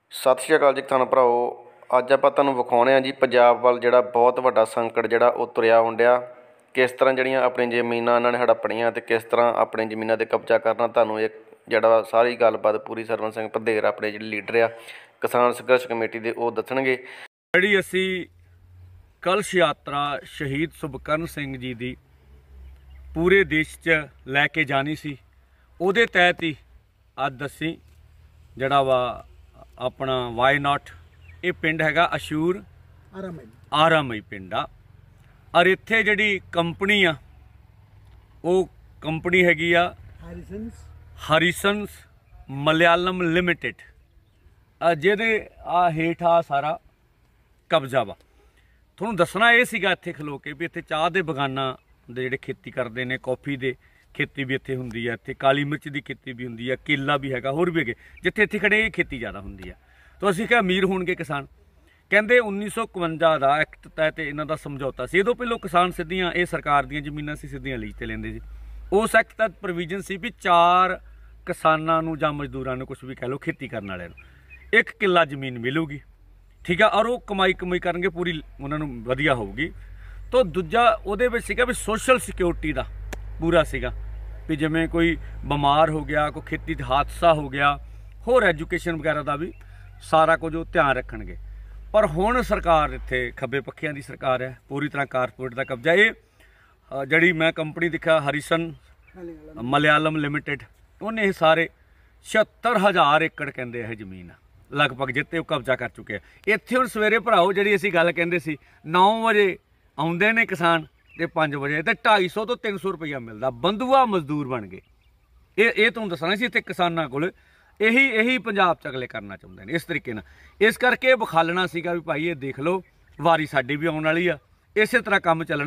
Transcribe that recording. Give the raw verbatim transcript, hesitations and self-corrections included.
ਸਤਿ ਸ਼੍ਰੀ ਅਕਾਲ ਜੀ ਕਿਸਾਨ ਭਰਾਓ। ਅੱਜ ਆਪਾਂ ਤੁਹਾਨੂੰ ਵਿਖਾਉਣੇ ਆ ਜੀ ਪੰਜਾਬ ਵੱਲ ਜਿਹੜਾ ਬਹੁਤ ਵੱਡਾ ਸੰਕਟ ਜਿਹੜਾ ਉਹ ਤੁਰਿਆ ਹੁੰਦਿਆ। ਕਿਸ ਤਰ੍ਹਾਂ ਜਿਹੜੀਆਂ ਆਪਣੀ ਜ਼ਮੀਨਾਂ ਇਹਨਾਂ ਨੇ ਹੜੱਪਣੀਆਂ ਅਤੇ ਕਿਸ ਤਰ੍ਹਾਂ ਆਪਣੀ ਜ਼ਮੀਨਾਂ 'ਤੇ ਕਬਜ਼ਾ ਕਰਨਾ, ਤੁਹਾਨੂੰ ਇੱਕ ਜਿਹੜਾ ਸਾਰੀ ਗੱਲਬਾਤ ਪੂਰੀ ਸਰਵਨ ਸਿੰਘ ਭਦੇਰ ਆਪਣੇ ਜਿਹੜੇ ਲੀਡਰ ਆ ਕਿਸਾਨ ਸੰਘਰਸ਼ ਕਮੇਟੀ ਦੇ ਉਹ ਦੱਸਣਗੇ। ਜਿਹੜੀ ਅਸੀਂ ਕਲਸ਼ ਯਾਤਰਾ ਸ਼ਹੀਦ ਸੁਭਕਰਨ ਸਿੰਘ ਜੀ ਦੀ ਪੂਰੇ ਦੇਸ਼ 'ਚ ਲੈ ਕੇ ਜਾਣੀ ਸੀ, ਉਹਦੇ ਤਹਿਤ ਹੀ ਅੱਜ ਅਸੀਂ ਜਿਹੜਾ ਵਾ ਆਪਣਾ ਵਾਈ ਨਾਟ ਇਹ ਪਿੰਡ ਹੈਗਾ ਅਸ਼ੂਰ ਆਰਾਮਈ ਪਿੰਡ ਆ। ਔਰ ਇੱਥੇ ਜਿਹੜੀ ਕੰਪਨੀ ਆ ਉਹ ਕੰਪਨੀ ਹੈਗੀ ਆ ਹਰੀਸਨਸ ਮਲਿਆਲਮ ਲਿਮਿਟਿਡ, ਜਿਹਦੇ ਆ ਹੇਠ ਆ ਸਾਰਾ ਕਬਜ਼ਾ ਵਾ। ਤੁਹਾਨੂੰ ਦੱਸਣਾ ਇਹ ਸੀਗਾ ਇੱਥੇ ਖਲੋ ਕੇ ਵੀ ਇੱਥੇ ਚਾਹ ਦੇ ਬਗਾਨਾਂ ਦੇ ਜਿਹੜੇ ਖੇਤੀ ਕਰਦੇ ਨੇ, ਕੌਫੀ ਦੇ ਖੇਤੀ ਵੀ ਇੱਥੇ ਹੁੰਦੀ ਹੈ, ਇੱਥੇ ਕਾਲੀ ਮਿਰਚ ਦੀ ਖੇਤੀ ਵੀ ਹੁੰਦੀ ਹੈ, ਕੇਲਾ ਵੀ ਹੈਗਾ, ਹੋਰ ਵੀ ਹੈਗੇ। ਜਿੱਥੇ ਇੱਥੇ ਖੜੇ ਇਹ ਖੇਤੀ ਜ਼ਿਆਦਾ ਹੁੰਦੀ ਹੈ। ਤਾਂ ਅਸੀਂ ਕਿਹਾ ਅਮੀਰ ਹੋਣਗੇ ਕਿਸਾਨ। ਕਹਿੰਦੇ ਉੱਨੀ ਸੌ ਇਕਵੰਜਾ ਦਾ ਐਕਟ ਤਹਿਤ ਇਹਨਾਂ ਦਾ ਸਮਝੌਤਾ ਸੀ। ਇਹਦੋਂ ਪਹਿਲਾਂ ਕਿਸਾਨ ਸਿੱਧੀਆਂ ਇਹ ਸਰਕਾਰ ਦੀਆਂ ਜ਼ਮੀਨਾਂ ਸੀ, ਸਿੱਧੀਆਂ ਲੀਜ਼ 'ਤੇ ਲੈਂਦੇ ਸੀ। ਉਸ ਐਕਟ ਤਹਿਤ ਪ੍ਰੋਵੀਜ਼ਨ ਸੀ ਵੀ ਚਾਰ ਕਿਸਾਨਾਂ ਨੂੰ ਜਾਂ ਮਜ਼ਦੂਰਾਂ ਨੂੰ, ਕੁਛ ਵੀ ਕਹਿ ਲਓ, ਖੇਤੀ ਕਰਨ ਵਾਲਿਆਂ ਨੂੰ ਇੱਕ ਕਿੱਲਾ ਜ਼ਮੀਨ ਮਿਲੂਗੀ, ਠੀਕ ਆ। ਔਰ ਉਹ ਕਮਾਈ ਕਮਾਈ ਕਰਨਗੇ, ਪੂਰੀ ਉਹਨਾਂ ਨੂੰ ਵਧੀਆ ਹੋਊਗੀ। ਤਾਂ ਦੂਜਾ ਉਹਦੇ ਵਿੱਚ ਸੀਗਾ ਵੀ ਸੋਸ਼ਲ ਸਿਕਿਉਰਿਟੀ ਦਾ ਪੂਰਾ ਸੀਗਾ ਵੀ ਜਿਵੇਂ ਕੋਈ ਬਿਮਾਰ ਹੋ ਗਿਆ, ਕੋਈ ਖੇਤੀ 'ਚ ਹਾਦਸਾ ਹੋ ਗਿਆ, ਹੋਰ ਐਜੂਕੇਸ਼ਨ ਵਗੈਰਾ ਦਾ ਵੀ ਸਾਰਾ ਕੁਝ ਉਹ ਧਿਆਨ ਰੱਖਣਗੇ। ਪਰ ਹੁਣ ਸਰਕਾਰ ਇੱਥੇ ਖੱਬੇ ਪੱਖਿਆਂ ਦੀ ਸਰਕਾਰ ਹੈ, ਪੂਰੀ ਤਰ੍ਹਾਂ ਕਾਰਪੋਰੇਟ ਦਾ ਕਬਜ਼ਾ। ਇਹ ਜਿਹੜੀ ਮੈਂ ਕੰਪਨੀ ਦੇਖਿਆ ਹਰੀਸਨ ਮਲਿਆਲਮ ਲਿਮਿਟਿਡ, ਉਹਨੇ ਇਹ ਸਾਰੇ ਛਿਹੱਤਰ ਹਜ਼ਾਰ ਏਕੜ ਕਹਿੰਦੇ ਇਹ ਜ਼ਮੀਨ ਆ ਲਗਭਗ ਜਿੱਤੇ ਉਹ ਕਬਜ਼ਾ ਕਰ ਚੁੱਕੇ ਆ। ਇੱਥੇ ਹੁਣ ਸਵੇਰੇ ਭਰਾਓ ਜਿਹੜੀ ਅਸੀਂ ਗੱਲ ਕਹਿੰਦੇ ਸੀ, ਨੌ ਵਜੇ ਆਉਂਦੇ ਨੇ ਕਿਸਾਨ ਤੇ ਪੰਜ ਵਜੇ ਤੇ ਢਾਈ ਸੌ ਤੋਂ ਤਿੰਨ ਸੌ ਰੁਪਈਆ ਮਿਲਦਾ। ਬੰਧੂਆ ਮਜ਼ਦੂਰ ਬਣ ਗਏ। ਇਹ ਇਹ ਤੁਹਾਨੂੰ ਦੱਸਣਾ ਸੀ ਇੱਥੇ ਕਿਸਾਨਾਂ ਕੋਲ ਇਹੀ ਇਹੀ ਪੰਜਾਬ 'ਚ ਅਗਲੇ ਕਰਨਾ ਚਾਹੁੰਦੇ ਨੇ ਇਸ ਤਰੀਕੇ ਨਾਲ। ਇਸ ਕਰਕੇ ਵਿਖਾਲਣਾ ਸੀਗਾ ਵੀ ਭਾਈ ਇਹ ਦੇਖ ਲਓ, ਵਾਰੀ ਸਾਡੀ ਵੀ ਆਉਣ ਵਾਲੀ ਆ, ਇਸੇ ਤਰ੍ਹਾਂ ਕੰਮ ਚੱਲਣਾ।